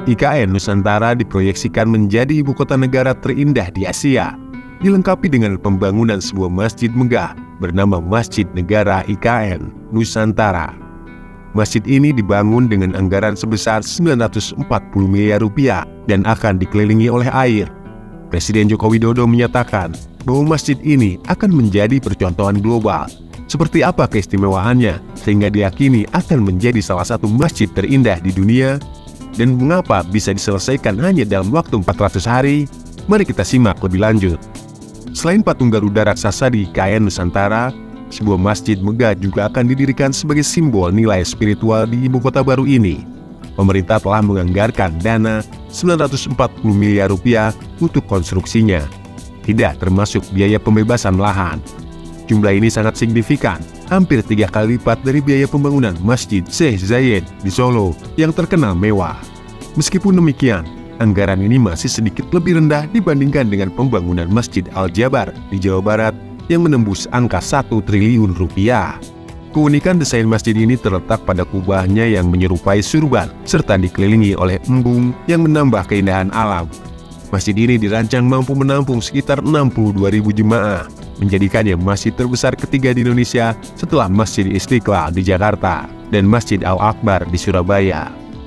IKN Nusantara diproyeksikan menjadi ibu kota negara terindah di Asia, dilengkapi dengan pembangunan sebuah masjid megah bernama Masjid Negara IKN Nusantara. Masjid ini dibangun dengan anggaran sebesar 940 miliar rupiah dan akan dikelilingi oleh air. Presiden Joko Widodo menyatakan bahwa masjid ini akan menjadi percontohan global. Seperti apa keistimewaannya sehingga diyakini akan menjadi salah satu masjid terindah di dunia, dan mengapa bisa diselesaikan hanya dalam waktu 400 hari? Mari kita simak lebih lanjut. Selain patung Garuda raksasa di IKN Nusantara, sebuah masjid megah juga akan didirikan sebagai simbol nilai spiritual di ibu kota baru ini. Pemerintah telah menganggarkan dana 940 miliar rupiah untuk konstruksinya, tidak termasuk biaya pembebasan lahan. Jumlah ini sangat signifikan, hampir 3 kali lipat dari biaya pembangunan Masjid Syekh Zayed di Solo yang terkenal mewah. Meskipun demikian, anggaran ini masih sedikit lebih rendah dibandingkan dengan pembangunan Masjid Al-Jabar di Jawa Barat yang menembus angka 1 triliun rupiah. Keunikan desain masjid ini terletak pada kubahnya yang menyerupai surban, serta dikelilingi oleh embung yang menambah keindahan alam. Masjid ini dirancang mampu menampung sekitar 62.000 jemaah, menjadikannya masjid terbesar ketiga di Indonesia setelah Masjid Istiqlal di Jakarta dan Masjid Al-Akbar di Surabaya.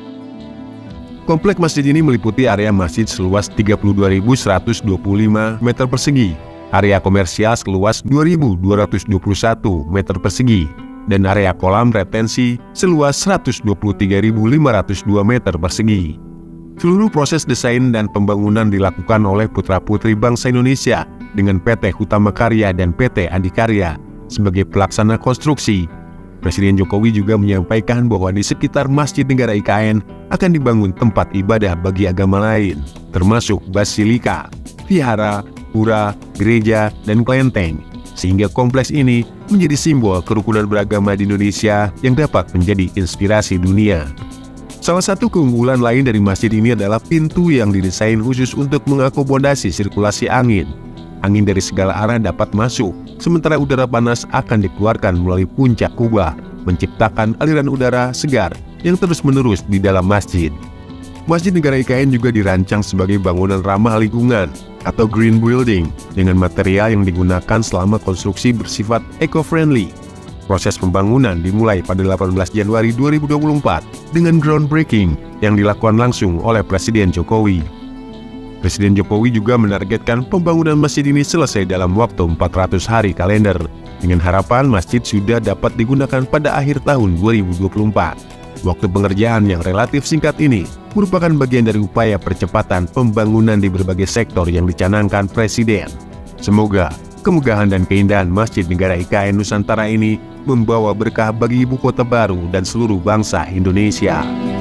Komplek masjid ini meliputi area masjid seluas 32.125 meter persegi, area komersial seluas 2.221 meter persegi, dan area kolam retensi seluas 123.502 meter persegi. Seluruh proses desain dan pembangunan dilakukan oleh putra-putri bangsa Indonesia dengan PT Hutama Karya dan PT Adikarya sebagai pelaksana konstruksi. Presiden Jokowi juga menyampaikan bahwa di sekitar Masjid Negara IKN akan dibangun tempat ibadah bagi agama lain, termasuk basilika, vihara, pura, gereja, dan kelenteng, sehingga kompleks ini menjadi simbol kerukunan beragama di Indonesia yang dapat menjadi inspirasi dunia. Salah satu keunggulan lain dari masjid ini adalah pintu yang didesain khusus untuk mengakomodasi sirkulasi angin. Angin dari segala arah dapat masuk, sementara udara panas akan dikeluarkan melalui puncak kubah, menciptakan aliran udara segar yang terus-menerus di dalam masjid. Masjid Negara IKN juga dirancang sebagai bangunan ramah lingkungan atau green building dengan material yang digunakan selama konstruksi bersifat eco-friendly. Proses pembangunan dimulai pada 18 Januari 2024 dengan groundbreaking yang dilakukan langsung oleh Presiden Jokowi. Presiden Jokowi juga menargetkan pembangunan masjid ini selesai dalam waktu 400 hari kalender, dengan harapan masjid sudah dapat digunakan pada akhir tahun 2024. Waktu pengerjaan yang relatif singkat ini merupakan bagian dari upaya percepatan pembangunan di berbagai sektor yang dicanangkan Presiden. Semoga kemegahan dan keindahan Masjid Negara IKN Nusantara ini membawa berkah bagi ibu kota baru dan seluruh bangsa Indonesia.